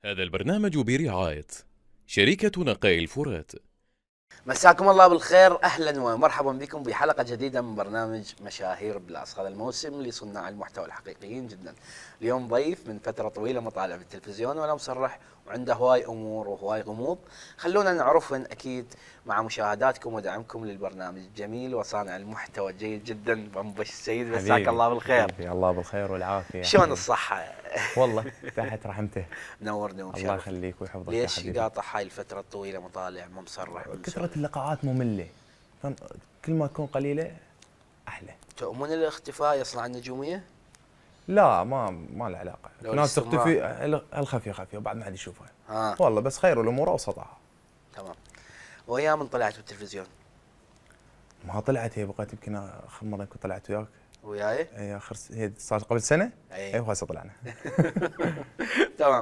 هذا البرنامج برعاية شركة نقاء الفرات. مساكم الله بالخير، اهلا ومرحبا بكم بحلقه جديده من برنامج مشاهير بلاس، هذا الموسم لصناع المحتوى الحقيقيين جدا. اليوم ضيف من فتره طويله مطالع بالتلفزيون وانا مصرح وعنده هواي امور وهواي غموض، خلونا نعرفهن اكيد مع مشاهداتكم ودعمكم للبرنامج الجميل وصانع المحتوى الجيد جدا بمبش السيد. مساك الله بالخير. حبيبي الله بالخير والعافيه. شلون الصحه؟ والله تحت رحمته. منورني ومشرف. الله يخليك ويحفظك. ليش قاطع هاي الفتره الطويله مطالع ما مصرح؟ كثره اللقاءات ممله، كل ما تكون قليله احلى. تؤمن الاختفاء يصنع النجوميه؟ لا ما له علاقه، ناس تختفي الخفيه خفيه وبعد ما حد يشوفها. والله بس خير الامور اوسطها. تمام. ويا من طلعت بالتلفزيون؟ ما طلعت، هي بقيت يمكن اخر مره كنت طلعت وياك. وياي؟ اي هي صار قبل سنه. اي وهسه طلعنا. تمام.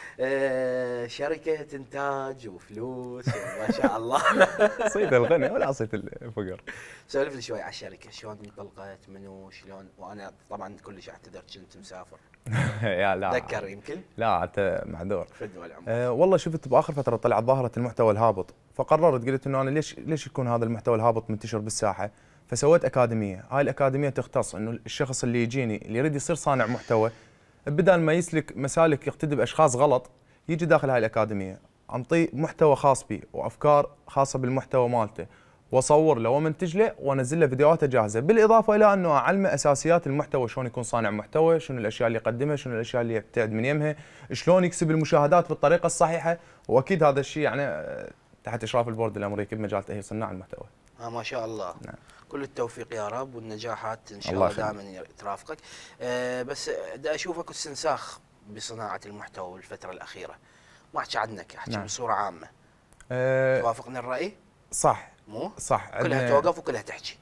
شركة إنتاج وفلوس ما شاء الله. صيت الغنى ولا صيت الفقر. سولف لي شوي على الشركة، شلون انطلقت، منو شلون؟ وأنا طبعا كلش أعتذر كنت مسافر. يا لا تذكر يمكن؟ لا أنت معذور. فدوى العمر. والله شفت بآخر فترة طلعت ظاهرة المحتوى الهابط، فقررت قلت إنه أنا ليش يكون هذا المحتوى الهابط منتشر بالساحة؟ فسويت أكاديمية، هاي الأكاديمية تختص إنه الشخص اللي يجيني اللي يريد يصير صانع محتوى بدل ما يسلك مسالك يقتدي باشخاص غلط، يجي داخل هاي الاكاديميه انطيه محتوى خاص بي وافكار خاصه بالمحتوى مالته، واصور له ومنتج له وانزل له فيديوهاته جاهزه، بالاضافه الى انه اعلمه اساسيات المحتوى، شلون يكون صانع محتوى، شنو الاشياء اللي يقدمها، شنو الاشياء اللي يبتعد من يمها، شلون يكسب المشاهدات بالطريقه الصحيحه، واكيد هذا الشيء يعني تحت اشراف البورد الامريكي بمجال تاهيل صناع المحتوى. ما شاء الله. نعم. كل التوفيق يا رب والنجاحات ان شاء الله دائما ترافقك. بس دا اشوفك استنساخ بصناعه المحتوى بالفتره الاخيره، ما احكي عنك، احكي نعم. بصوره عامه. توافقني الراي؟ صح. مو صح. كلها توقف وكلها تحكي.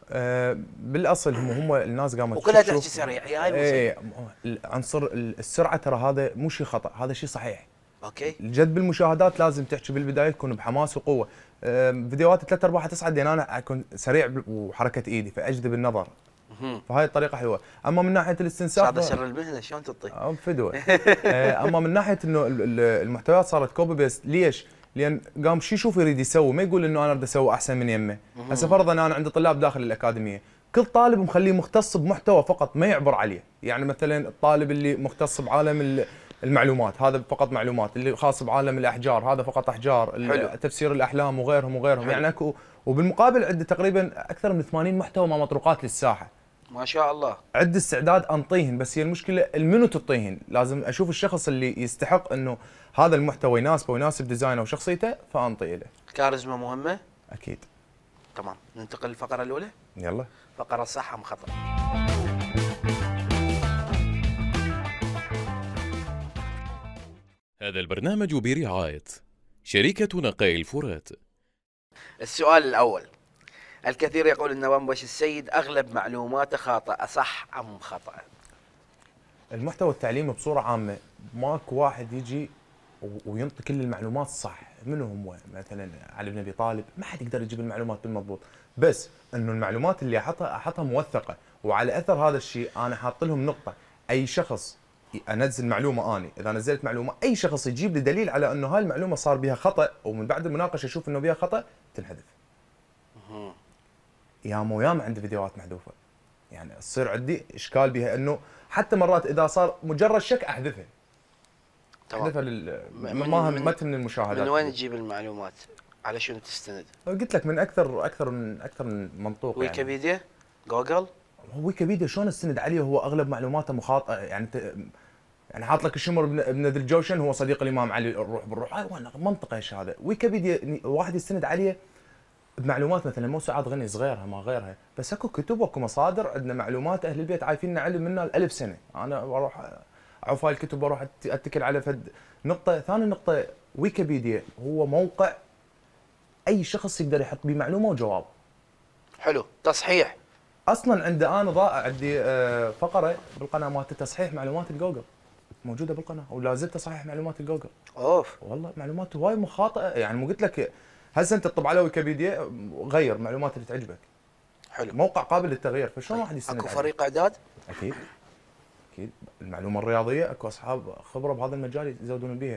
بالاصل هم الناس قامت وكلها تحكي سريع، هي هاي عنصر السرعه ترى هذا مو شيء خطا، هذا شيء صحيح. اوكي. جذب المشاهدات لازم تحكي بالبدايه تكون بحماس وقوه. فيديوهات 3 4 تصعد لان انا اكون سريع وحركه ايدي فاجذب النظر. فهاي الطريقه حلوه، اما من ناحيه الاستنساخ هذا سر المهنه، شلون تعطي؟ فدوه. اما من ناحيه انه المحتويات صارت كوبي بيست، ليش؟ لان قام شو يشوف يريد يسوي، ما يقول انه انا اريد اسوي احسن من يمه. هسه فرضا انا عندي طلاب داخل الاكاديميه، كل طالب مخليه مختص بمحتوى فقط ما يعبر عليه، يعني مثلا الطالب اللي مختص بعالم المعلومات هذا فقط معلومات، اللي خاص بعالم الاحجار هذا فقط احجار، تفسير الاحلام وغيرهم. يعني اكو، وبالمقابل عندي تقريبا اكثر من 80 محتوى مع مطروقات للساحه. ما شاء الله. عندي استعداد انطيهن، بس هي المشكله المنو تعطيهن، لازم اشوف الشخص اللي يستحق انه هذا المحتوى يناسبه ويناسب ديزاينه وشخصيته فانطيه له. الكاريزما مهمه؟ اكيد. تمام، ننتقل للفقره الاولى. يلا. فقره صح ام خطا؟ هذا البرنامج برعاية شركة نقاء الفرات. السؤال الأول، الكثير يقول أن بمبش السيد أغلب معلوماته خاطئة، صح أم خطأ؟ المحتوى التعليمي بصورة عامة ماكو واحد يجي وينطي كل المعلومات صح، منو هو مثلا علي بن ابي طالب ما حد يقدر يجيب المعلومات بالمضبوط، بس انه المعلومات اللي احطها موثقة، وعلى اثر هذا الشيء انا حاط لهم نقطة، اي شخص انزل معلومه، اني اذا نزلت معلومه اي شخص يجيب لي دليل على انه هاي المعلومه صار بها خطا، ومن بعد المناقشه اشوف انه بها خطا تنحذف. ياما عندي فيديوهات محذوفه، يعني تصير عندي اشكال بها، انه حتى مرات اذا صار مجرد شك احذفها. احذفها ما تمني المشاهدات. من وين تجيب المعلومات؟ على شنو تستند؟ قلت لك من اكثر من منطوق. ويكيبيديا؟ يعني. جوجل؟ ويكيبيديا شلون استند عليه؟ هو اغلب معلوماته مخاطئه، يعني حاط لك الشمر بن ذي الجوشن هو صديق الامام علي، الروح بالروح، هاي منطقه ايش هذا؟ ويكيبيديا واحد يستند عليه بمعلومات مثلا موسوعات غني صغيرها ما غيرها، بس اكو كتب واكو مصادر عندنا معلومات اهل البيت عايفين علم منها الالف سنه، انا اروح اعوف هاي الكتب واروح اتكل على فد نقطه. ثاني نقطه، ويكيبيديا هو موقع اي شخص يقدر يحط به معلومه وجواب. حلو، تصحيح. اصلا عندي فقره بالقناه مالت تصحيح معلومات الجوجل موجوده بالقناه، ولا زلت اصحح معلومات الجوجل. اوف والله معلومات هواي مخاطئه، يعني مو قلت لك هسه انت تطب على ويكيبيديا غير معلومات اللي تعجبك. حلو. موقع قابل للتغيير، فشلون واحد يستند اكو فريق اعداد؟ اكيد. المعلومه الرياضيه اكو اصحاب خبره بهذا المجال يزودون بيها.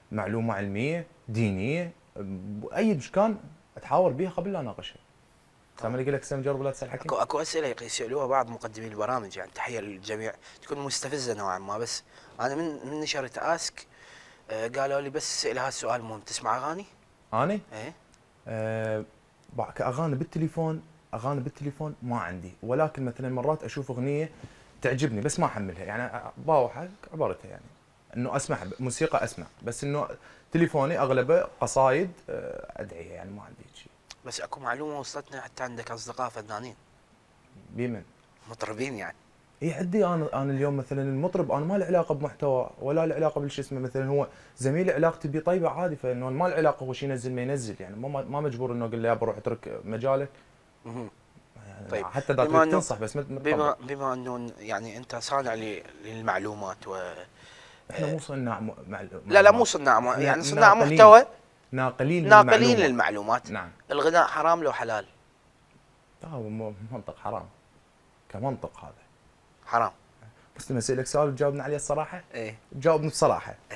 معلومه علميه دينيه باي مكان اتحاور بيها قبل لا اناقشها. سامع اللي يقول لك سام جرب لا تسال حكي. اكو اسئله يسالوها بعض مقدمين البرامج، يعني تحيه للجميع، تكون مستفزه نوعا ما، بس انا من نشرت اسك قالوا لي بس اسال هذا السؤال مهم، تسمع اغاني؟ انا؟ ايه كاغاني بالتليفون، اغاني بالتليفون ما عندي، ولكن مثلا مرات اشوف اغنيه تعجبني بس ما احملها، يعني باوعها عبارتها يعني انه اسمع موسيقى اسمع، بس انه تليفوني اغلبه قصايد ادعيه، يعني ما عندي شيء. بس اكو معلومه وصلتنا حتى عندك اصدقاء فنانين بمن؟ مطربين يعني. اي عندي انا اليوم مثلا المطرب انا ما له علاقه بمحتوى ولا له علاقه بالشي اسمه، مثلا هو زميلي علاقتي بيه طيبه عادي، فانه ما له علاقه هو شي ينزل ما ينزل، يعني ما مجبور انه اقول له يابا روح اترك مجالك. يعني طيب حتى اذا تريد تنصح بس بما انه يعني انت صانع للمعلومات احنا مو صناع لا مو صناع يعني صناع محتوى، ناقلين للمعلومات. نعم. الغناء حرام لو حلال؟ هو منطق حرام، كمنطق هذا حرام. بس لما اسالك سؤال تجاوبنا عليه الصراحه؟ ايه تجاوبني بصراحه. ايه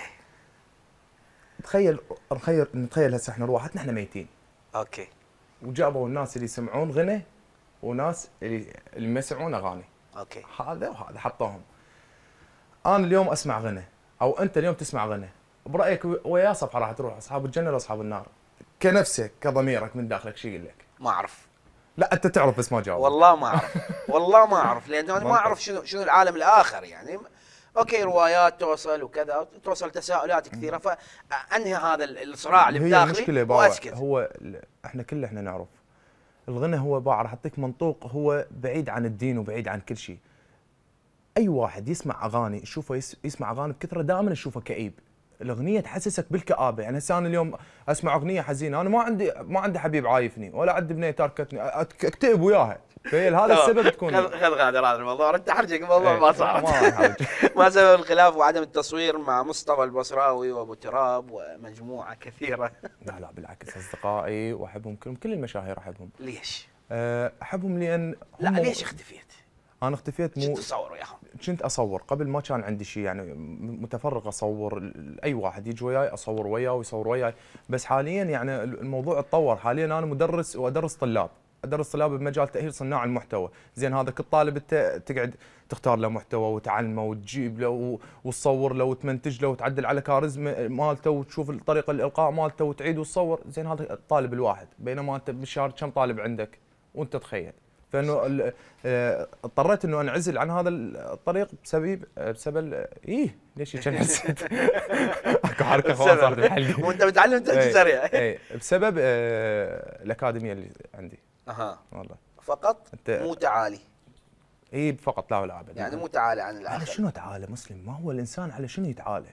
نتخيل هسه احنا روحتنا احنا ميتين. اوكي. وجابوا الناس اللي يسمعون غنى وناس اللي ما يسمعون اغاني. اوكي. هذا وهذا حطوهم. انا اليوم اسمع غنى او انت اليوم تسمع غنى، برايك ويا صفحه راح تروح اصحاب الجنه ولا اصحاب النار؟ كنفسك كضميرك من داخلك شو يقول لك؟ ما اعرف. لا انت تعرف بس ما جاوب. والله ما اعرف والله ما اعرف، لانه انا ما اعرف شنو العالم الاخر يعني. اوكي روايات توصل وكذا، توصل تساؤلات كثيره، فانهي هذا الصراع اللي بداخلي. هي المشكله واسكت. هو احنا نعرف الغنى هو راح اعطيك منطوق، هو بعيد عن الدين وبعيد عن كل شيء. اي واحد يسمع اغاني يشوفه يسمع اغاني بكثره دائما يشوفه كئيب. الاغنيه تحسسك بالكآبه، يعني هسه انا اليوم اسمع اغنيه حزينه، انا ما عندي حبيب عايفني ولا عندي بنيه تركتني، اكتئب وياها. تخيل هذا السبب تكون. خذ غادر هذا الموضوع، انت حرجك الموضوع ما صار. ما ما سبب الخلاف وعدم التصوير مع مصطفى البصراوي وابو تراب ومجموعه كثيره؟ لا بالعكس، اصدقائي واحبهم كل المشاهير احبهم. ليش؟ احبهم لان لا ليش اختفيت؟ انا اختفيت كنت تصور وياهم؟ كنت اصور قبل، ما كان عندي شيء يعني متفرغ اصور، اي واحد يجي وياي اصور وياه ويصور وياي، بس حاليا يعني الموضوع اتطور. حاليا انا مدرس وادرس طلاب، بمجال تاهيل صناع المحتوى. زين هذا كل طالب انت تقعد تختار له محتوى وتعلمه وتجيب له وتصور له وتمنتج له وتعدل على كاريزما مالته وتشوف طريقه الالقاء مالته وتعيد وتصور. زين هذا الطالب الواحد، بينما انت بالشهر كم طالب عندك وانت تخيل. فانه اضطريت انه انعزل عن هذا الطريق بسبب ليش كان حسيت اكو حركه خلاص صارت بحلقي وانت متعلم تنتج سريع. اي بسبب الاكاديميه اللي عندي. والله فقط مو تعالي. اي فقط لا ولا ابدا، يعني مو تعالي عن الاخر. على شنو تعالى مسلم؟ ما هو الانسان على شنو يتعالى؟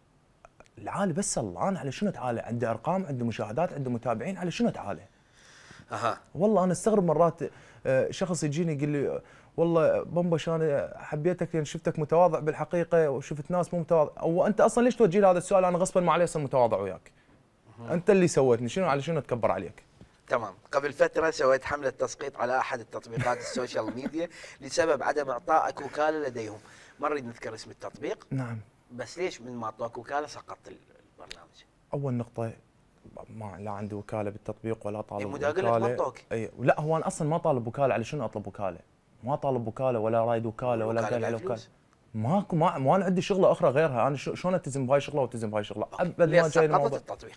العالي بس الله. انا على شنو اتعالى؟ عنده ارقام، عنده مشاهدات، عنده متابعين، على شنو اتعالى؟ والله انا استغرب مرات شخص يجيني يقول لي والله بمبش انا حبيتك لان شفتك متواضع بالحقيقه وشفت ناس مو متواضع. او انت اصلا ليش توجه لي هذا السؤال؟ انا غصبا ما علي اصير متواضع وياك. انت اللي سويتني، شنو على شنو اتكبر عليك؟ تمام. قبل فتره سويت حمله تسقيط على احد التطبيقات السوشيال ميديا لسبب عدم اعطائك وكاله لديهم. ما نريد نذكر اسم التطبيق. نعم. بس ليش من ما اعطوك وكاله سقطت البرنامج؟ اول نقطه ما لا عندي وكاله بالتطبيق ولا طالب وكاله. اي لا هو انا اصلا ما طالب وكاله. على شنو اطلب وكاله؟ ما طالب وكاله ولا رايد وكاله ولا قايل على وكاله. ماكو ما انا عندي شغله اخرى غيرها. انا شلون التزم بهاي شغله والتزم بهاي شغله؟ ابد ما جاي الموضوع. التطبيق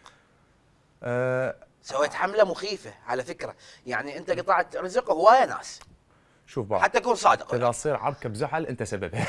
سويت حمله مخيفه على فكره، يعني انت قطعت رزق هوايه ناس. شوف بقى حتى تكون صادق، اذا تصير عركه بزحل انت سببها.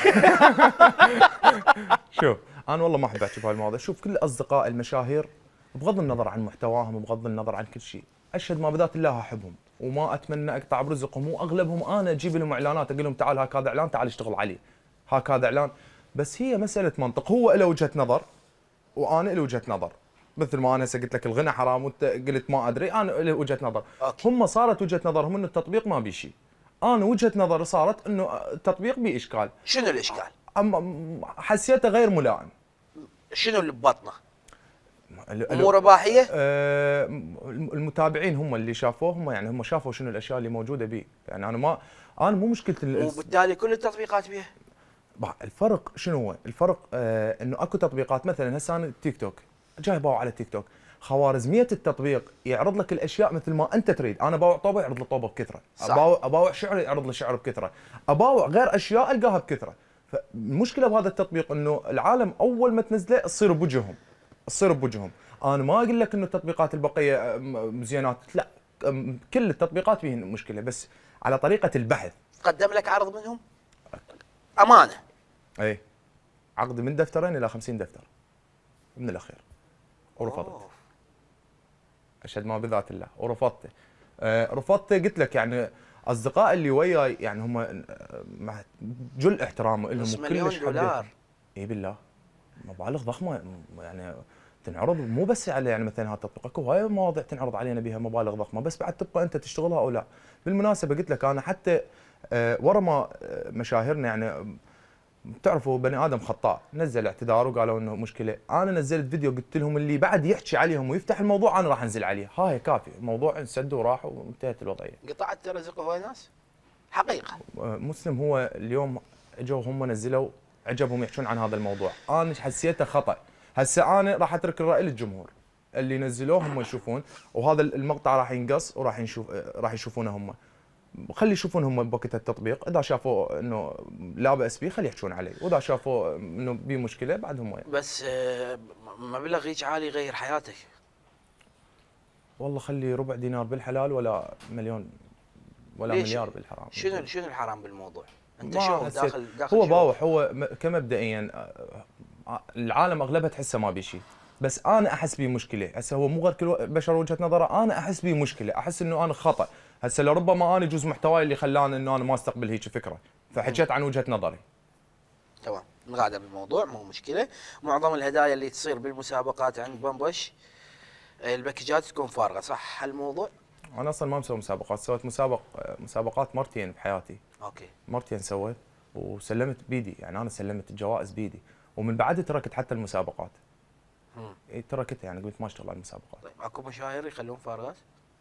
شوف انا والله ما احب احكي بهاي المواضيع. شوف كل اصدقاء المشاهير بغض النظر عن محتواهم وبغض النظر عن كل شيء، اشهد ما بذات الله احبهم وما اتمنى اقطع برزقهم، واغلبهم انا اجيب لهم اعلانات اقول لهم تعال هاك هذا اعلان، تعال اشتغل عليه، هاك هذا اعلان. بس هي مساله منطق، هو له وجهه نظر وانا له وجهه نظر. مثل ما انا هسه قلت لك الغنى حرام وانت قلت ما ادري، انا له وجهه نظر. هم صارت وجهه نظرهم انه التطبيق ما بيه شيء، انا وجهه نظري صارت انه التطبيق بيه اشكال. شنو الاشكال؟ حسيته غير ملائم. شنو اللي ببطنه؟ امور اباحيه؟ المتابعين هم اللي شافوه، هم شافوا شنو الاشياء اللي موجوده بيه. يعني انا مو مشكلتي. وبالتالي كل التطبيقات بيه. الفرق شنو هو؟ الفرق انه اكو تطبيقات مثلا هسه انا التيك توك جاي باوع على تيك توك. خوارزميه التطبيق يعرض لك الاشياء مثل ما انت تريد، انا باوع طوبه يعرض لي طوبه بكثره، اباوع شعر يعرض لي شعر بكثره، اباوع غير اشياء القاها بكثره. فالمشكله بهذا التطبيق انه العالم اول ما تنزله تصير بوجههم، تصير بوجههم. انا ما اقول لك انه التطبيقات البقيه زينات، لا، كل التطبيقات فيهن مشكله، بس على طريقه البحث. قدم لك عرض منهم امانه؟ اي، عقد من دفترين الى 50 دفتر من الاخير، ورفضت. اشهد ما بذات الله، ورفضته. رفضته، قلت لك يعني اصدقائي اللي وياي يعني هم مع جل احترامه لهم وكلش $1,000,000. اي بالله، مبالغ ضخمه يعني تنعرض مو بس على يعني مثلا هالتطبيق، اكو هواي مواضيع تنعرض علينا بها مبالغ ضخمه، بس بعد تبقى انت تشتغلها او لا. بالمناسبه قلت لك انا حتى ورا ما مشاهيرنا يعني بتعرفوا بني ادم خطاء، نزل اعتذار وقالوا انه مشكله، انا نزلت فيديو قلت لهم اللي بعد يحكي عليهم ويفتح الموضوع انا راح انزل عليه، هاي كافي، الموضوع انسد وراح وانتهت الوضعيه. قطعت رزق هواي ناس حقيقه. مسلم هو اليوم اجوا هم نزلوا عجبهم يحكون عن هذا الموضوع، انا حسيته خطا، هسه انا راح اترك الراي للجمهور اللي نزلوه هم يشوفون، وهذا المقطع راح ينقص وراح راح يشوفونه هم، خلي يشوفون هم بوقت التطبيق، اذا شافوا انه لا باس به خلي يحكون عليه، واذا شافوا انه بيه مشكله بعدهم وين. بس مبلغ هيك عالي يغير حياتك؟ والله خلي ربع دينار بالحلال ولا مليون ولا مليار بالحرام. شنو الحرام بالموضوع؟ انت شو داخل هو باوح، هو كمبدئيا العالم اغلبها تحسه ما بيه شيء، بس انا احس بيه مشكله، هسه هو مو غير كل بشر وجهه نظره، انا احس بيه مشكله، احس انه انا خطا، هسه لربما انا جزء محتواي اللي خلاني انه انا ما استقبل هيك فكره، فحكيت عن وجهه نظري. تمام، نغادر بالموضوع مو مشكله. معظم الهدايا اللي تصير بالمسابقات عند بامبوش الباكجات تكون فارغه، صح هالموضوع؟ انا اصلا ما مسوي مسابقات، سويت مسابقات مرتين بحياتي. اوكي. مرتين سويت وسلمت بيدي، يعني انا سلمت الجوائز بيدي، ومن بعدها تركت حتى المسابقات. تركتها، يعني قلت ما اشتغل على المسابقات. طيب اكو مشاهير يخلون فارغات؟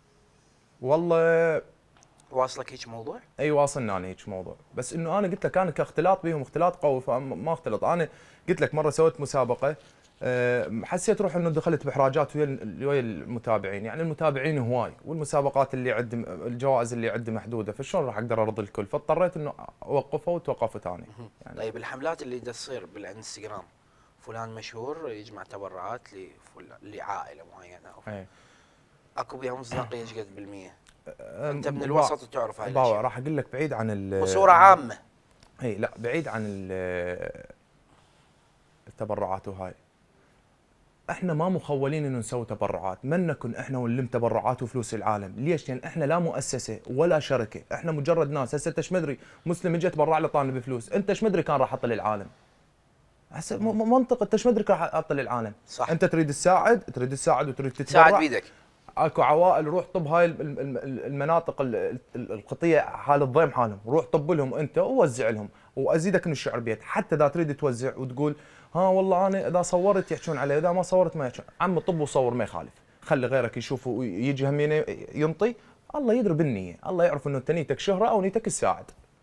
والله واصلك هيك موضوع؟ اي واصلنا انا هيك موضوع، بس انه انا قلت لك انا كاختلاط بهم اختلاط قوي فما اختلط. انا قلت لك مره سويت مسابقه، حسيت روح انه دخلت باحراجات ويا المتابعين، يعني المتابعين هواي والمسابقات اللي عد الجوائز اللي عندي محدوده، فشلون راح اقدر ارضي الكل؟ فاضطريت انه اوقفها وتوقفت انا. يعني طيب الحملات اللي تصير بالانستغرام، فلان مشهور يجمع تبرعات لعائله معينه او اكو بها مصداقيه ايش قد بالمية؟ انت من الوسط وتعرف هاي الاشياء. راح اقول لك بعيد عن بصوره عامه. اي لا، بعيد عن التبرعات وهاي، احنا ما مخولين انه نسوي تبرعات، من نكن احنا ونلم تبرعات وفلوس العالم، ليش؟ لان احنا لا مؤسسه ولا شركه، احنا مجرد ناس. هسه انت ايش مدري مسلم اجى تبرع له طاني بفلوس، انت ايش مدري كان راح احط للعالم؟ هسه منطق، انت ايش مدري راح احط للعالم؟ صح. انت تريد تساعد وتريد تتبرع، تساعد بيدك. اكو عوائل روح طب هاي المناطق الخطيه حال الضيم حالهم، روح طب لهم انت ووزع لهم، وازيدك من الشعر بيت، حتى اذا تريد توزع وتقول ها والله انا اذا صورت يحكون علي، اذا ما صورت ما يحكون، عم طب وصور ما يخالف، خلي غيرك يشوف ويجي هم ينطي، الله يدري بالنيه، الله يعرف انه انت نيتك شهره او نيتك تساعد.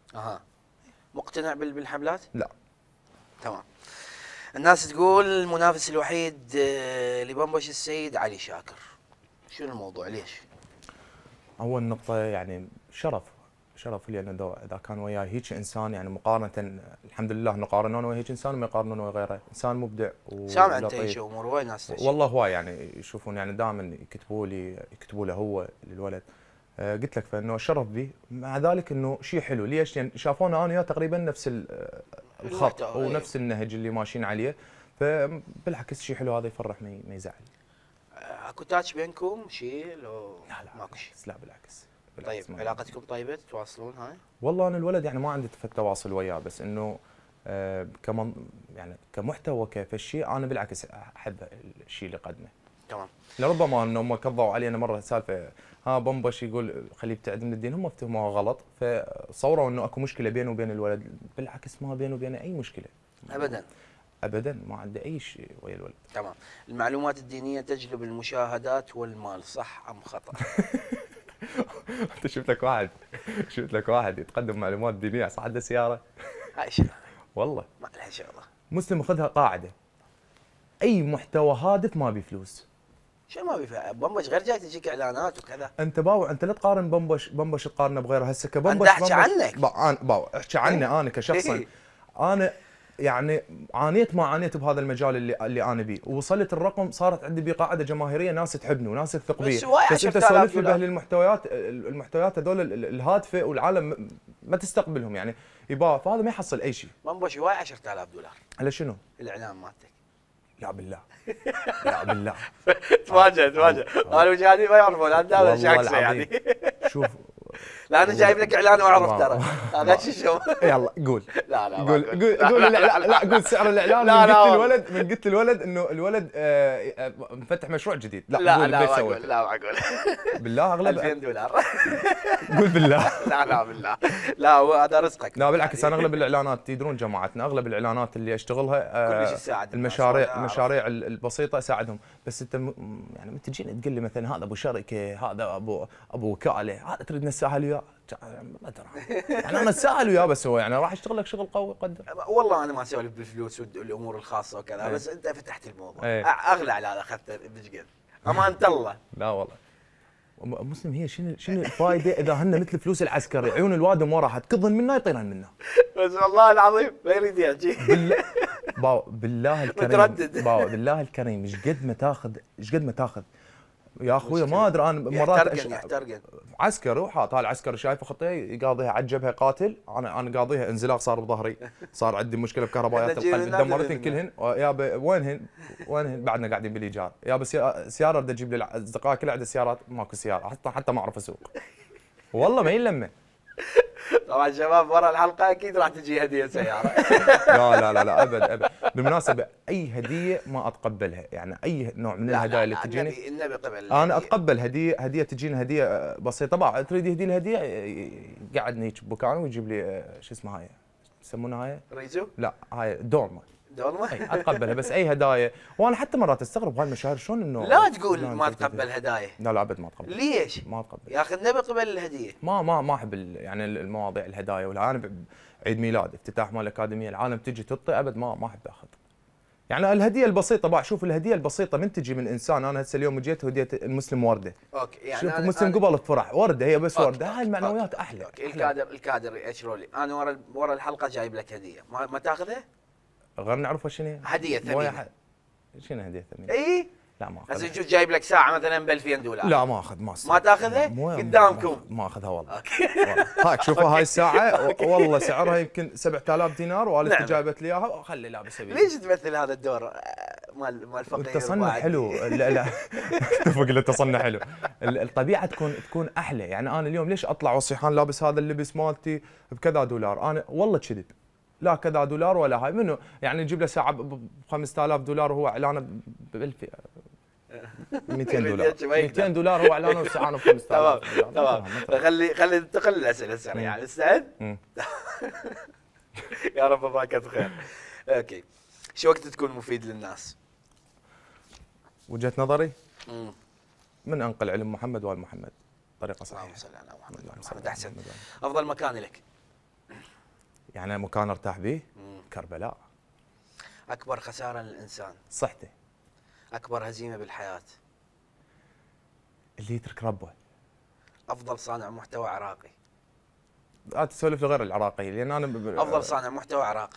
مقتنع بالحملات؟ لا. تمام. الناس تقول المنافس الوحيد لبامبوش السيد علي شاكر، شنو الموضوع؟ ليش؟ اول نقطة يعني شرف لي انه اذا كان وياي هيك انسان، يعني مقارنة الحمد لله انه قارنونه ويا هيك انسان وما يقارنونه ويا غيره، انسان مبدع سامع انت ايش امور وايد ناس تشوف. والله هواي يعني يشوفون، يعني دائما يكتبوا له هو للولد. قلت لك فانه شرف بي، مع ذلك انه شيء حلو، ليش؟ لان شافونا انا وياه تقريبا نفس الخط ونفس النهج اللي ماشيين عليه، فبالعكس شيء حلو هذا، يفرح ما يزعل. اكو تاتش بينكم شيء لو لا ماكو شيء؟ لا بالعكس. طيب علاقتكم طيبه تتواصلون هاي؟ والله انا الولد يعني ما عندي تواصل وياه، بس انه يعني كمحتوى كشيء انا بالعكس احب الشيء اللي قدمه. تمام. لربما انه هم كضوا علي انا مره سالفه بامبوش يقول خليه يبتعد من الدين، هم افتهموها غلط، فصوروا انه اكو مشكله بينه وبين الولد، بالعكس ما بينه وبينه اي مشكله. ابدا ما عنده اي شيء ويا الولد. تمام. المعلومات الدينيه تجلب المشاهدات والمال، صح ام خطا؟ انت شفت لك واحد يتقدم معلومات دينيه صح عنده سياره؟ هاي شغله والله ما لها شغله. مسلم خذها قاعده، اي محتوى هادف ما بفلوس. شو ما بيفهم بمبش غير جاي تجيك اعلانات وكذا. انت انت لا تقارن بمبش تقارنه بغيره. هسه كبمبش انت احكي عنك. انا احكي عني انا كشخصا. انا يعني عانيت ما عانيت بهذا المجال اللي انا بيه، ووصلت الرقم صارت عندي بيه قاعده جماهيريه، ناس تحبني وناس تثق بي. بس انت سولف لي باهل المحتويات هذول الهادفه والعالم ما تستقبلهم يعني يبا، فهذا ما يحصل اي شيء. بمبش هواي $10,000 على شنو؟ الاعلان مالتك. لا بالله لا بالله. تواجه انا وجهادي ما يعرفون هذا شخص يعني. شوف لا انا جايب لك اعلان واعرف ترى هذا شو. يلا قول. لا قول لا قول سعر الاعلان. من قلت للولد انه الولد مفتح مشروع جديد. لا معقول بالله اغلب $2000. قول بالله. لا بالله لا هذا رزقك. لا بالعكس انا اغلب الاعلانات تدرون جماعتنا اغلب الاعلانات اللي اشتغلها كل شيء يساعد المشاريع البسيطه اساعدهم. بس انت يعني تجيني تقول لي مثلا هذا ابو شركه هذا ابو وكاله هذا تريد نتساهل وياه ما ترى يعني انا اتساهل وياه بس هو يعني راح اشتغل لك شغل قوي قدر. والله انا ما اسولف بالفلوس والامور الخاصه وكذا بس انت فتحت الموضوع اغلى على اخذته بشقد امانه الله. لا والله مسلم هي شنو الفائده اذا هن مثل فلوس العسكري عيون الوادم ورا حتكظن منا يطيرن منا. بس والله العظيم ما يريد يحكي. بالله الكريم متردد. بالله الكريم ايش قد ما تاخذ يا اخوي ما ادري انا مرات يحترقن عسكري وحاط هالعسكري شايفه خطيه يقاضيها على الجبهه قاتل. انا قاضيها انزلاق صار بظهري صار عندي مشكله بكهربائيات القلب دمرتن كلهن يا وينهن بعدنا قاعدين بالايجار يا بس سياره بدي اجيب لي اصدقائي كل عندي سيارات ماكو سياره حتى ما اعرف اسوق والله ما يلمن. طبعا شباب ورا الحلقه اكيد راح تجي هديه سياره. لا ابد. بالمناسبه اي هديه ما اتقبلها يعني اي نوع من الهدايا اللي تجيني النبي قبل انا اتقبل هديه تجيني هديه بسيطه بقى تريد يهدي لي هديه قعدني هيك بمكانه ويجيب لي شو اسمها هاي يسمونها هاي ريزو؟ لا هاي دورمه اي اتقبلها بس اي هدايا. وانا حتى مرات استغرب هالمشاهير شلون انه لا تقول ما تقبل هدايا. لا ابد ما اتقبل. ليش؟ ما اتقبل يا اخي النبي قبل الهديه. ما احب يعني المواضيع الهدايا ولا انا عيد ميلاد افتتاح مال الاكاديميه العالم تجي تعطي ابد ما احب اخذ. يعني الهديه البسيطه بقى شوف الهديه البسيطه من تجي من انسان. انا هسه اليوم جيت هديت المسلم ورده. اوكي يعني شوف المسلم قبل الفرح ورده هي بس ورده هاي المعنويات احلى. أوكي. الكادر يأشروا لي انا ورا الحلقه جايب لك هديه ما تاخذها؟ غير نعرف شنو هديه ثمينه. شنو هديه ثمينه؟ اي لا ما اخذ. هسه شوف جايب لك ساعه مثلا $2000. لا ما اخذ ما تاخذها؟ قدامكم ما اخذها والله. هاك شوفوا هاي الساعه والله سعرها يمكن $7,000 والدتي جايبت لي اياها خلي لابسها بي. ليش تمثل هذا الدور مال فقير؟ التصنع حلو. لا اتفق التصنع حلو. الطبيعه تكون احلى. يعني انا اليوم ليش اطلع وصيحان لابس هذا اللبس مالتي بكذا دولار؟ انا والله كذب لا كذا دولار ولا هاي منو يعني نجيب له ساعه ب $5,000 وهو اعلانه ب 1000 $200 $200 هو اعلانه وسعانه ب $5,000. تمام خلي ننتقل للاسئله السريعه. مستعد؟ يا رب ما كانت خير. اوكي شو وقت تكون مفيد للناس؟ وجهه نظري من انقل علم محمد وال محمد طريقه صحيحه. اللهم صل على محمد احسن. افضل مكان لك؟ يعني مكان ارتاح به؟ كربلاء. اكبر خساره للانسان؟ صحته. اكبر هزيمه بالحياه؟ اللي يترك ربه. افضل صانع محتوى عراقي؟ لا تسولف لغير العراقي لان انا افضل صانع محتوى عراقي؟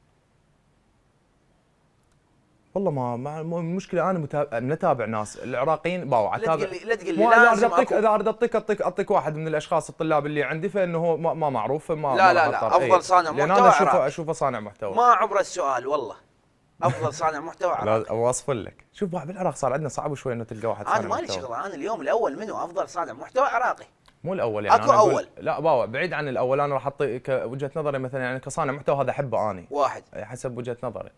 والله ما المشكله انا متابع ناس العراقيين باو اتابع. لا تقول لي لازم اذا اريد اعطيك واحد من الاشخاص الطلاب اللي عندي فانه هو ما معروف فما لا افضل صانع محتوى لان انا اشوفه صانع محتوى. ما عبر السؤال والله. افضل صانع محتوى عراقي. اوصف لك شوف بالعراق صار عندنا صعب شوي انه تلقى واحد صانع محتوى. انا مالي شغل انا اليوم الاول منو افضل صانع محتوى عراقي؟ مو الاول يعني اكو أنا اول. لا باو بعيد عن الاول. انا راح اعطي كوجهه نظري مثلا يعني كصانع محتوى هذا احبه اني واحد حسب وجهه نظري.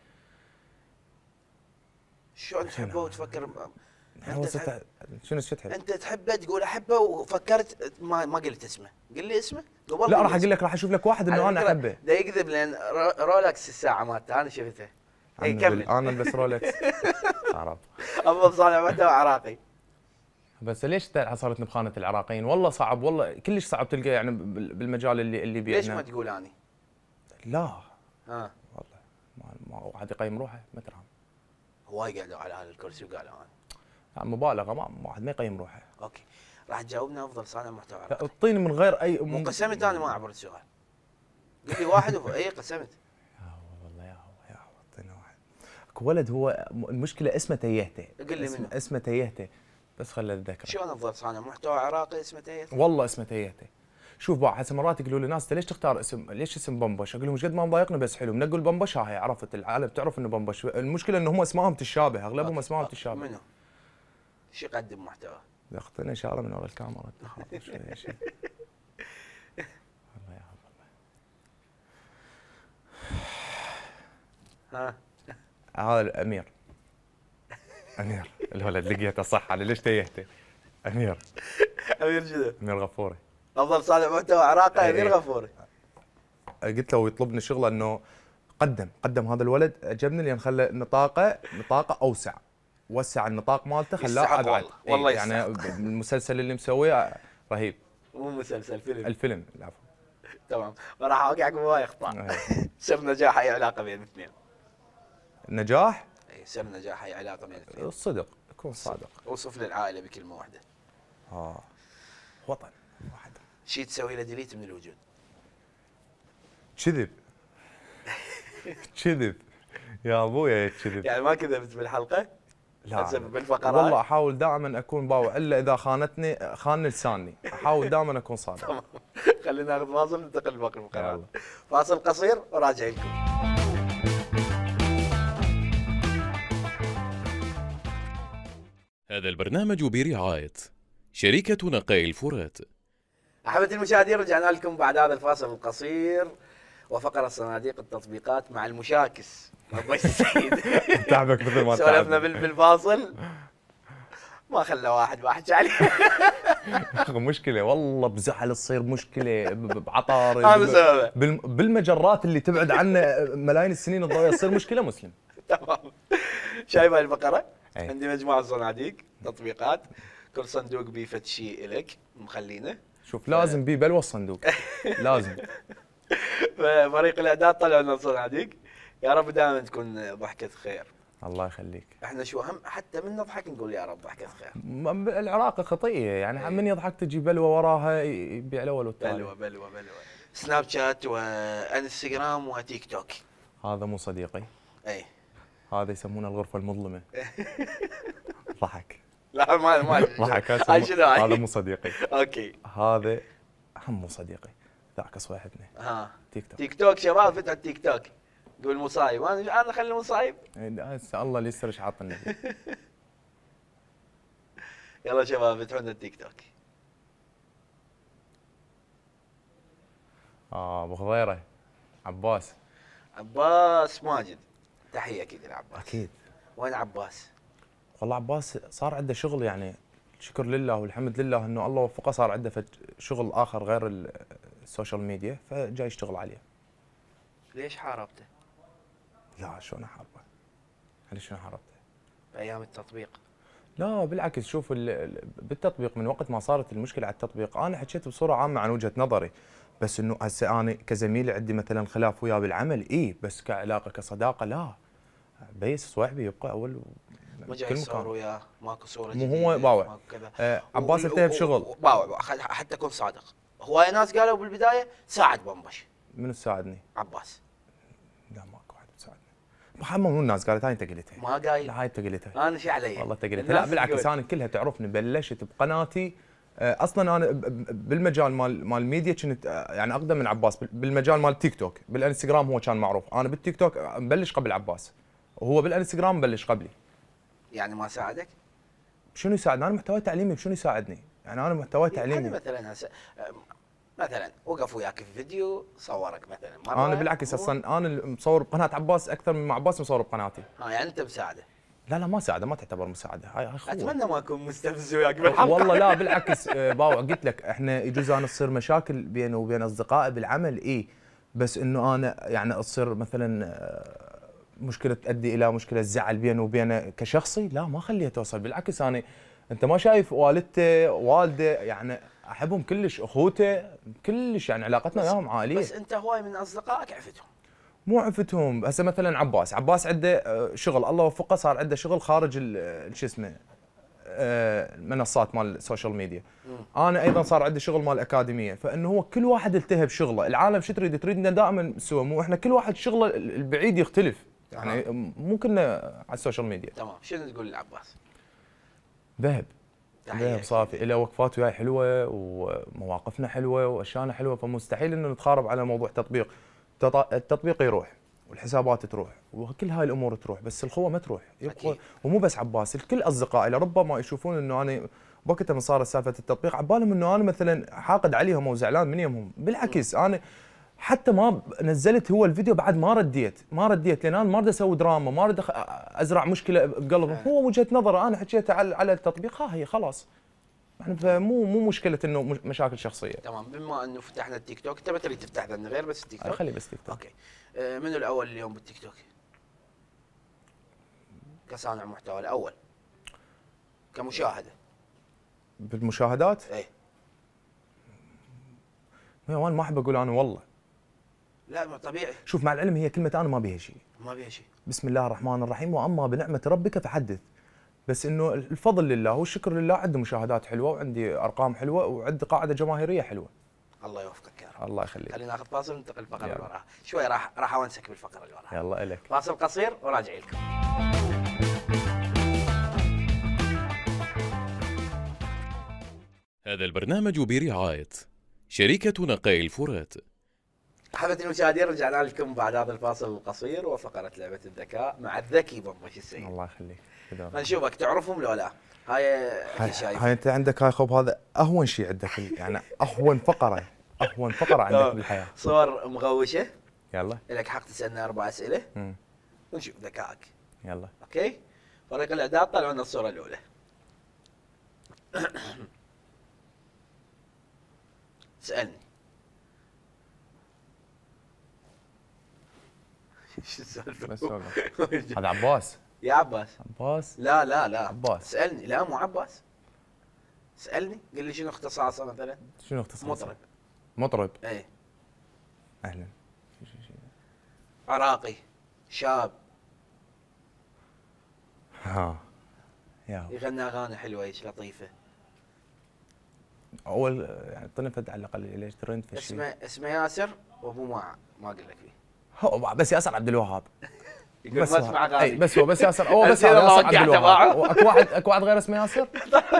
شو انت تحبه وتفكر؟ شنو تحب؟ انت تحبه تقول احبه وفكرت ما قلت اسمه. قل لي اسمه قبل. لا راح اقول لك راح اشوف لك واحد انه انا احبه. ده يكذب لان رولكس الساعه مالته انا شفتها. اي كمل. انا البس رولكس. عرب. افضل صانع محتوى عراقي. بس ليش حصلتني بخانه العراقيين؟ والله صعب والله كلش صعب تلقى يعني بالمجال اللي بيعنا. ليش ما تقول اني؟ لا والله ما واحد يقيم روحه ما ترى. هواي قعدوا على هذا الكرسي وقالوا انا. يعني مبالغه، ما واحد ما يقيم روحه. اوكي، راح تجاوبنا افضل صانع محتوى لا، عراقي. اعطيني من غير اي وقسمت انا ما اعبر السؤال. قل لي واحد اي قسمت. والله يا هو اعطينا واحد. اكو ولد هو المشكله اسمه تيهته. قل لي منو؟ اسمه تيهته، بس خلي اتذكر. شلون افضل صانع محتوى عراقي اسمه تيهته؟ والله اسمه تيهته. شوف بقى، حسب مرات يقولوا لي ناس انت ليش تختار اسم، ليش اسم بمبش؟ اقول لهم ايش قد ما مضايقنا بس حلو، منقول بمبش هاي عرفت العالم تعرف انه بمبش، المشكله انه هم اسمائهم تشابه، اغلبهم اسمائهم تشابه. منو؟ شو يقدم محتوى؟ اعطينا اشاره من ورا الكاميرا نخاف شويه شيء. والله يا ها هذا الامير. امير الولد لقيته صح، انا ليش تيهته؟ امير شنو؟ امير غفوري. افضل صانع محتوى عراقي امير غفوري. قلت له يطلبني شغله انه قدم هذا الولد عجبني لان خلى نطاقه اوسع، وسع النطاق مالته خلاه ابعد. والله يعني المسلسل اللي مسويه رهيب. مو مسلسل، فيلم. الفيلم العفو. تمام، راح اوقعك بهواي اخطاء. سر نجاح اي علاقه بين الاثنين؟ النجاح؟ اي سر نجاح اي علاقه بين الاثنين؟ الصدق، يكون صادق. اوصف للعائله بكلمه واحده. وطن واحد. شيء تسوي له ديليت من الوجود. كذب. كذب يا ابويا كذب. يعني ما كذبت بالحلقه؟ لا بالفقرات؟ والله احاول دائما اكون باوع، الا اذا خانني لساني، احاول دائما اكون صادق. تمام، خلينا ناخذ فاصل ننتقل لباقي الفقرات. فاصل قصير وراجع لكم. هذا البرنامج برعاية شركة نقائل فرات. أحبتي المشاهدين، رجعنا لكم بعد هذا الفاصل القصير وفقرة صناديق التطبيقات مع المشاكس ابو السيد. تعبك مثل ما سولفنا بالفاصل ما خلى واحد بحكي عليه. مشكلة والله، بزعل تصير مشكلة بعطارد. هذا سببه. بالمجرات اللي تبعد عنا ملايين السنين الضوئية تصير مشكلة مسلم. تمام. شايف هاي الفقرة؟ أي. عندي مجموعة صناديق تطبيقات، كل صندوق بيه فد شيء إلك مخلينه. شوف لازم بيه بلوى الصندوق. لازم. ففريق الإعداد طلعوا لنا الصناديق. يا رب دائما تكون ضحكة خير. الله يخليك. احنا شو هم حتى من نضحك نقول يا رب ضحكة خير. العراق خطية يعني، من يضحك تجي بلوى وراها يبيع الاول والثاني. بلوى. سناب شات وانستغرام وتيك توك. هذا مو صديقي. اي هذا يسمونه الغرفة المظلمة. ضحك. لا ما ضحك. هذا مو صديقي. اوكي. هذا هم مو صديقي. ذاك صاحبنا. ها تيك توك. تيك توك شباب، فتحوا التيك توك. قول مصايب، انا خلي مصايب. الله اللي يستر ايش عاطني. يلا شباب فتحوا لنا التيك توك. ابو خضيره عباس ماجد، تحيه اكيد لعباس. اكيد. وين عباس؟ والله عباس صار عنده شغل يعني، الشكر لله والحمد لله انه الله وفقه، صار عنده شغل اخر غير السوشيال ميديا، فجاي يشتغل عليه. ليش حاربته؟ لا شلون احاربه؟ ليش شلون حاربته؟ بايام التطبيق. لا بالعكس، شوف بالتطبيق من وقت ما صارت المشكله على التطبيق، انا حكيت بصوره عامه عن وجهه نظري، بس انه هسه انا كزميل عندي مثلا خلاف وياه بالعمل، بس كعلاقه كصداقه لا. بيس صاحبي يبقى اول ما جاي يصور وياه، ماكو صوره مو هو باوع. عباس انتهى بشغل. باوع حتى اكون صادق، هواي ناس قالوا بالبدايه ساعد بمبش. منو ساعدني؟ عباس. لا ماكو واحد بيساعدني. محمد منو الناس قالت؟ هاي انت قلتها. ما قايل. لا هاي انت قلتها. انا شو علي؟ والله انت قلتها. لا بالعكس، انا كلها تعرفني، بلشت بقناتي اصلا انا بالمجال مال الميديا كنت يعني اقدم من عباس، بالمجال مال التيك توك، بالانستغرام هو كان معروف، انا بالتيك توك مبلش قبل عباس، وهو بالانستغرام مبلش قبلي. يعني ما ساعدك؟ شنو يساعدني؟ انا محتوى تعليمي، بشنو يساعدني؟ يعني انا محتوى تعليمي. مثلا وقف وياك في فيديو صورك مثلا. انا بالعكس اصلا انا مصور بقناه عباس اكثر من عباس مصور بقناتي. يعني انت مساعده؟ لا ما ساعده، ما تعتبر مساعده، هاي خوه. اتمنى ما اكون مستفز وياك بالحلقه. والله لا بالعكس باوع، قلت لك احنا يجوز انا تصير مشاكل بيني وبين اصدقائي بالعمل، بس انه انا يعني تصير مثلا مشكله تؤدي الى مشكله زعل بيني وبينه كشخصي، لا ما خليها توصل. بالعكس انت ما شايف والدته والده يعني احبهم كلش، اخوته كلش، يعني علاقتنا وياهم عاليه. بس انت هواي من اصدقائك عفتهم. مو عفتهم. هسه مثلا عباس عنده شغل، الله وفقه، صار عنده شغل خارج شو اسمه المنصات مال السوشيال ميديا. انا ايضا صار عندي شغل مال الاكاديميه، فانه هو كل واحد التهب شغله. العالم شو تريدنا دائما سوا، مو احنا كل واحد شغله البعيد يختلف، يعني مو كنا على السوشيال ميديا. تمام. شنو تقول لعباس؟ ذهب صافي، له وقفات وياي حلوه ومواقفنا حلوه واشياءنا حلوه، فمستحيل انه نتخارب على موضوع تطبيق. التطبيق يروح والحسابات تروح وكل هاي الامور تروح، بس الخوه ما تروح. يبقى ومو بس عباس، الكل اصدقائي لربما يشوفون انه انا وقتها من صارت سالفه التطبيق عبالهم انه انا مثلا حاقد عليهم او زعلان من يمهم. بالعكس انا حتى ما نزلت هو الفيديو بعد ما رديت لان انا ما اريد اسوي دراما، ما اريد ازرع مشكله بقلبهم. هو وجهه نظره، انا حكيتها على التطبيق، هي خلاص. يعني فمو مشكله انه مشاكل شخصيه. تمام. بما انه فتحنا التيك توك، انت ما تريد تفتح ذا غير بس التيك توك؟ خلي بس تيك توك. اوكي. منو الاول اليوم بالتيك توك؟ كصانع محتوى الاول، كمشاهده. بالمشاهدات؟ ايه. وانا ما احب اقول انا والله. لا طبيعي. شوف، مع العلم هي كلمه انا ما بيها شيء. ما بيها شيء. بسم الله الرحمن الرحيم، واما بنعمه ربك فحدث. بس انه الفضل لله والشكر لله، عندي مشاهدات حلوه وعندي ارقام حلوه وعندي قاعده جماهيريه حلوه. الله يوفقك يا رب. الله يخليك. خلينا ناخذ فاصل وننتقل للفقره اللي وراها. شوي راح اونسك بالفقره اللي وراها. يلا الك. فاصل قصير وراجع لكم. هذا البرنامج برعاية شركة نقائل فرات. أحبتي المشاهدين، رجعنا لكم بعد هذا الفاصل القصير وفقرة لعبة الذكاء مع الذكي بمبش السيد. الله يخليك. نشوفك تعرفهم لو لا؟ هاي شايف. هاي انت عندك هاي خب، هذا اهون شيء عندك، يعني اهون فقره عندك بالحياه. صور مغوشه. يلا. لك حق تسالنا 4 اسئله. ونشوف ذكائك. يلا. اوكي. فريق الاعداد طلعوا لنا الصوره الاولى. اسالني. شو السالفه؟ هذا عباس. يا عباس. لا عباس. اسالني. لا مو عباس. اسالني، قل لي شنو اختصاصه مثلا؟ شنو اختصاصه؟ مطرب. ايه. اهلا. عراقي شاب. يغني اغاني حلوه هيك لطيفه. اول يعني اعطينا فد على الاقل ليش ترند في شيء. اسمه ياسر وابو ما اقول لك فيه. هو بس ياسر عبد الوهاب. يقول ما اسمع اغاني. بس هو بس ياسر. هو بس ياسر عبد الوهاب. اكو واحد غير اسمه ياسر.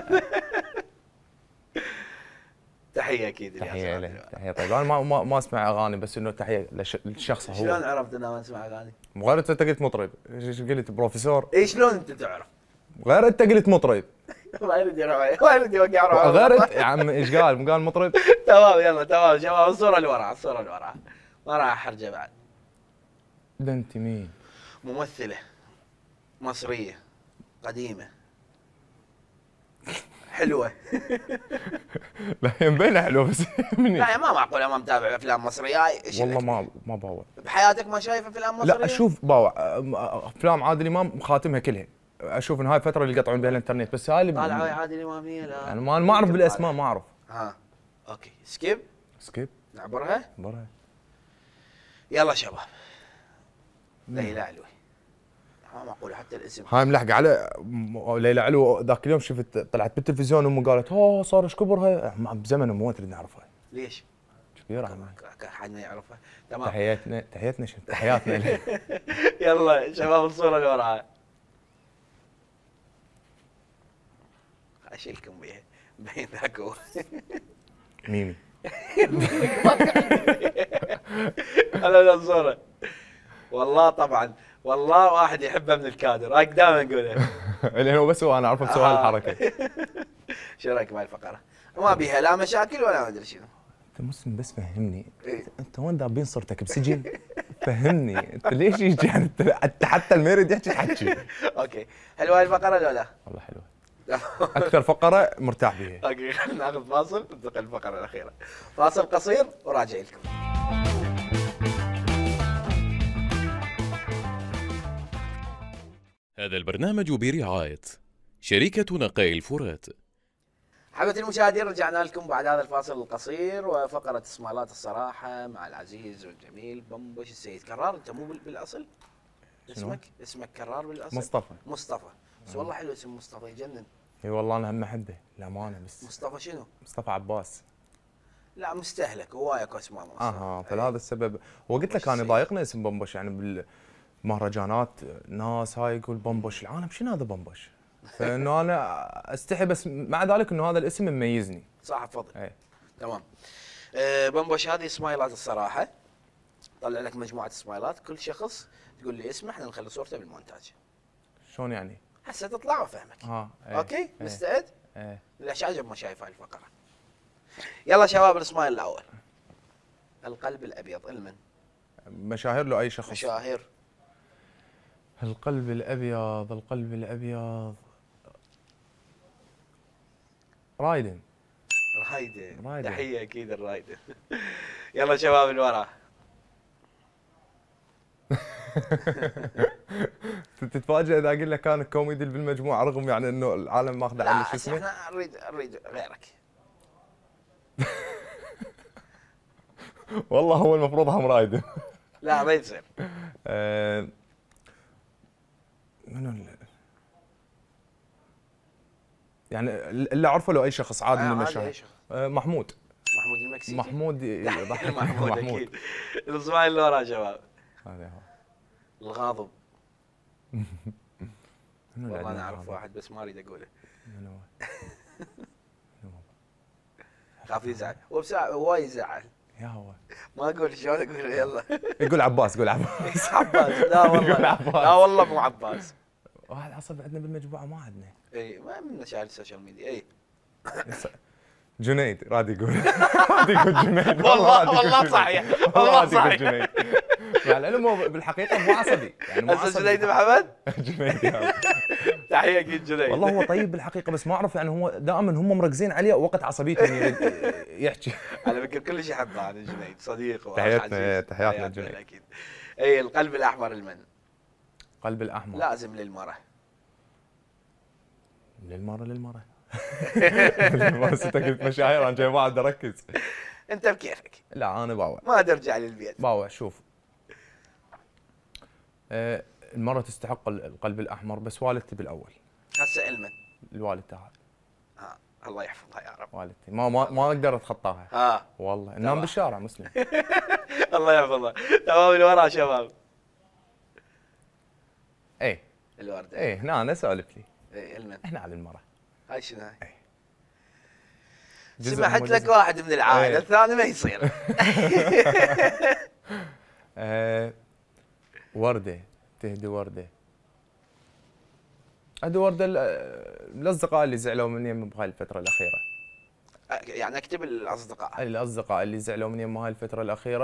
تحيه اكيد. تحيه له. تحيه. طيب انا ما اسمع اغاني، بس انه تحيه للشخص هو. شلون عرفت انه ما اسمع اغاني؟ غير انت قلت مطرب، قلت بروفيسور. اي شلون انت تعرف؟ غير انت قلت مطرب. ما يريد يروح، ما يريد يوقع روحه. غير انت يا عم ايش قال مطرب. تمام. يلا تمام شباب، الصوره اللي وراها ما راح احرجه بعد. ده انت مين؟ ممثله مصريه قديمه حلوه. لا هي مبينه حلوه بس لا ما معقوله ما متابع افلام مصريه. والله ما باوع بحياتك. ما شايف افلام مصريه؟ لا اشوف باوع افلام عادل امام خاتمها كلها. اشوف ان هاي الفتره اللي يقطعون بها الانترنت، بس هاي اللي طالعه عادل امام هي. لا يعني ما اعرف بالاسماء، ما اعرف. اوكي. سكيب نعبرها. يلا شباب. ليلى علوي. ما معقوله حتى الاسم. هاي ملحقه على ليلى علو. ذاك اليوم شفت طلعت بالتلفزيون امه قالت صار ايش كبر هاي بزمن مو تريد نعرفها. ليش؟ كبيره عمي. حنا يعرفها. تمام. تحياتنا تحياتنا. يلا شباب الصوره اللي وراها. اشيلكم بيها مبين ذاك هو. ميمي. هذا الصوره. والله طبعا والله واحد يحبها من الكادر. هاي دائما نقولها. لان هو بس هو انا اعرفه بسوي هالحركه. شو رايك بهاي الفقره؟ ما بيها لا مشاكل ولا ما ادري شنو. انت مسلم بس فهمني. انت وين دابين صرتك بسجن؟ فهمني انت ليش يجي يعني انت حتى الميرد يحكي حكي. اوكي. حلوه هاي الفقره ولا لا؟ والله حلوه. اكثر فقره مرتاح بيها. اوكي خلينا ناخذ فاصل ننتقل للفقره الاخيره. فاصل قصير وراجع لكم. هذا البرنامج برعاية شركة نقائل فرات. حبيبتي المشاهدين، رجعنا لكم بعد هذا الفاصل القصير وفقرة اسمالات الصراحة مع العزيز والجميل بمبش السيد كرار. انت مو بالاصل اسمك كرار بالاصل؟ مصطفى بس والله حلو اسم مصطفى، يجنن. اي والله انا هم احبه للامانه. بس مصطفى شنو؟ مصطفى عباس. لا مستهلك، هواي اكو اسماء مصطفى. فلهذا السبب وقلت لك انا يضايقني اسم بمبش، يعني بالمهرجانات ناس هاي يقول بمبش، العالم شنو هذا بمبش؟ فانه انا استحي، بس مع ذلك انه هذا الاسم مميزني. صاحب فضل. اي تمام. بمبش هذه سمايلات الصراحه، طلع لك مجموعه سمايلات، كل شخص تقول لي اسمه، احنا نخلي صورته بالمونتاج. شلون يعني؟ هسه تطلع وافهمك. اوكي مستعد؟ ليش عجب ما شايف هاي الفقره؟ يلا شباب، السمايل الاول القلب الابيض. المن؟ مشاهير له اي شخص؟ مشاهير. القلب الابيض، القلب الابيض، رايدن. تحيه اكيد الرايدن. يلا شباب اللي وراه. تتفاجئ اذا اقول لك كان كوميدي بالمجموعه، رغم يعني انه العالم ماخذ عنه شو اسمه. لا احنا نريد غيرك. والله هو المفروض هم رايدن. لا ما يصير. منو يعني اللي اعرفه له اي شخص عادي من المشاهير. محمود المكسيكي. محمود يضحك. محمود اكيد. الاسماعيل اللي وراه شباب. هذا هو الغاضب. والله انا اعرف واحد بس ما اريد اقوله. منو؟ خاف يزعل، هواي يزعل. يا هو ما اقول شلون اقول. يلا يقول عباس. قول عباس. عباس. لا والله لا والله مو عباس. واحد عصب عندنا بالمجموعه ما عندنا. اي ما من مشاهير السوشيال ميديا. اي جنيد راد يقول. راد يقول جنيد. والله صحيح. والله صحيح. جنيد. مع العلم هو بالحقيقه مو عصبي، يعني مو عصبي. جنيد محمد. جنيد. تحيه اكيد جنيد. والله هو طيب بالحقيقه، بس ما اعرف يعني هو دائما هم مركزين عليه وقت عصبيتهم يحكي. على فكره كلش يحبه انا جنيد، صديق. تحياتنا جنيد. اكيد. اي القلب الاحمر. المن؟ قلب الاحمر لازم للمراه. للمرة بس انت قلت مشاهير، انا جاي ما عاد اركز. انت بكيفك. لا انا باوع. ما ترجع للبيت. باوع. شوف، المرة تستحق القلب الاحمر، بس والدتي بالاول. هسه المن؟ الوالدة. الله يحفظها يا رب. والدتي ما اقدر اتخطاها. والله ننام بالشارع مسلم. الله يحفظها. تمام. اللي وراه شباب. ايه الوردة. ايه هنا انا سالف لي. ايه المن؟ احنا على المرة. هاي شنو هاي؟ ايه. سمحت لك واحد من العائلة، الثاني ما يصير. وردة. تهدي وردة. هذه وردة الاصدقاء اللي زعلوا مني بهاي الفترة الأخيرة. يعني اكتب الأصدقاء اللي زعلوا مني بهاي الفترة الأخيرة،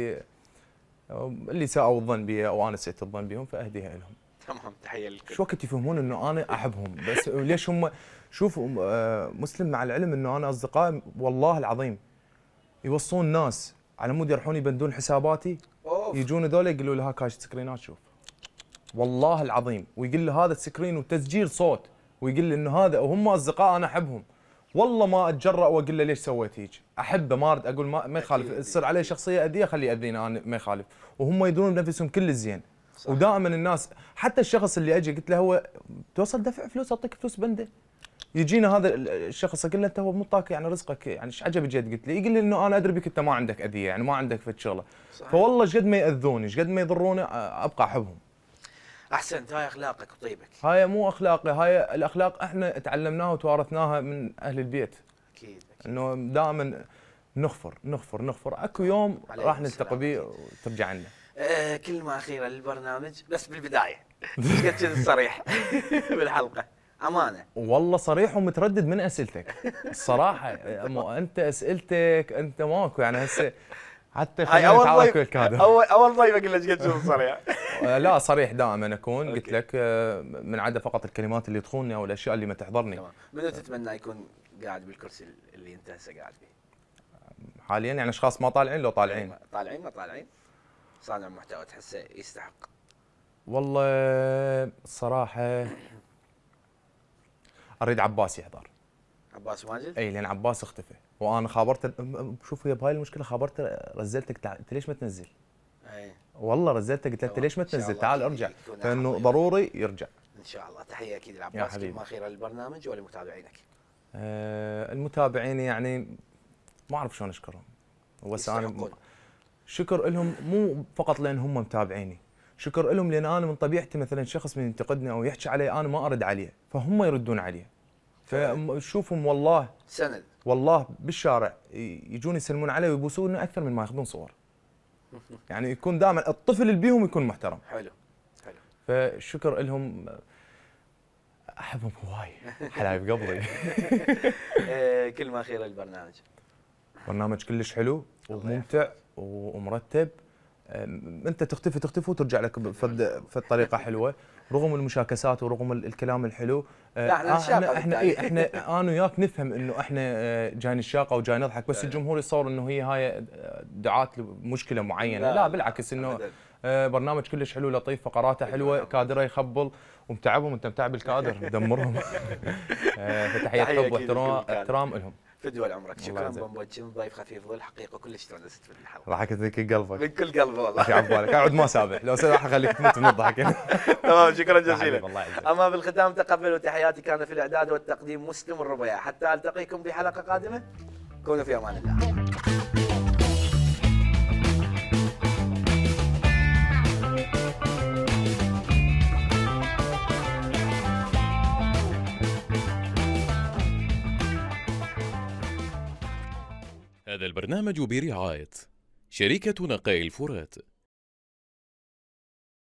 اللي ساءوا الظن بي او انا سئت الظن بهم، فاهديها لهم. تمام. تحية لكم. شو وقت يفهمون انه انا احبهم، بس ليش هم شوفوا مسلم، مع العلم انه انا اصدقاء والله العظيم يوصون ناس على مود يروحون يبندون حساباتي. يجون هذول يقولوا له ها كاش سكرينات شوف. والله العظيم، ويقول لي هذا السكرين وتسجيل صوت، ويقول لي انه هذا، وهم اصدقاء انا احبهم. والله ما اتجرأ واقول له ليش سويت هيك، احبه ما ارد اقول ما يخالف، تصير عليه شخصيه اذيه خليه ياذيني انا ما يخالف، وهم يدرون بنفسهم كل الزين. ودائما الناس، حتى الشخص اللي اجي قلت له هو توصل دفع فلوس اعطيك فلوس بنده، يجينا هذا الشخص اقول له انت هو مو طاك يعني رزقك، يعني ايش عجب جيت قلت لي، يقول لي انه انا ادري بك انت ما عندك اذيه، يعني ما عندك فد شغله. فوالله ايش قد ما ياذوني ايش قد ما يضروني ابقى احبهم. احسنت. هاي اخلاقك وطيبك. هاي مو اخلاقي، هاي الاخلاق احنا تعلمناها وتوارثناها من اهل البيت. اكيد. انه دائما نغفر اكو يوم راح نلتقي به وترجع لنا. كلمه اخيره للبرنامج بس بالبدايه. ايش قد كنت صريح بالحلقه؟ امانه. والله صريح ومتردد من اسئلتك الصراحه. انت اسئلتك انت ماكو يعني هسه حتى هاي اول ضيف اول ضيف اقول لك قد صريح. لا صريح دائما اكون. قلت لك من عدا فقط الكلمات اللي تخونني او الاشياء اللي ما تحضرني. منو تتمنى يكون قاعد بالكرسي اللي انت هسه قاعد فيه؟ حاليا يعني اشخاص ما طالعين لو طالعين. ما طالعين. صانع محتوى تحسه يستحق؟ والله الصراحه اريد عباس يحضر. عباس ماجد؟ اي لان عباس اختفى، وانا خابرته. شوف هي بهاي المشكله، خابرته رزلتك انت ليش ما تنزل؟ اي والله رزلتك قلت له انت ليش ما تنزل؟ تعال ارجع. فانه ضروري يرجع ان شاء الله. تحيه اكيد لعباس، كلمه اخيره للبرنامج ولمتابعينك. المتابعين يعني ما اعرف شلون اشكرهم، بس انا شكر لهم مو فقط لان هم متابعيني، شكر لهم لان انا من طبيعتي مثلا شخص من ينتقدني او يحكي علي انا ما ارد عليه، فهم يردون عليه. فشوفهم والله سند، والله بالشارع يجون يسلمون علي ويبوسوني اكثر من ما ياخذون صور. يعني يكون دائما الطفل اللي بيهم يكون محترم. حلو حلو. فالشكر لهم، احبهم هواي حلايب قبلي. كلمه اخيره للبرنامج. برنامج كلش حلو وممتع ومرتب. انت تختفي وترجع لك في الطريقه حلوه رغم المشاكسات ورغم الكلام الحلو. احنا انا وياك نفهم انه احنا جايين الشاقه وجاي نضحك، بس الجمهور يصور انه هي هاي دعاة لمشكله معينه. لا بالعكس، انه برنامج كلش حلو لطيف، فقراته حلوه، كادره يخبل ومتعبهم. انت متعب الكادر مدمرهم. فتحيه حب واحترام لهم. فدوى عمرك. شكرا بومبوتشن، ضيف خفيف ظل حقيقه كلش تونست في الحلقه. راح اكذبك قلبك من كل قلب والله. ايش عبالك اقعد ما سابح، لو راح اخليك تموت من الضحك. تمام، شكرا جزيلا. اما بالختام تقبلوا تحياتي، كان في الاعداد والتقديم مسلم الربيع. حتى التقيكم بحلقه قادمه، كونوا في امان الله. هذا البرنامج برعاية شركة نقائل فرات.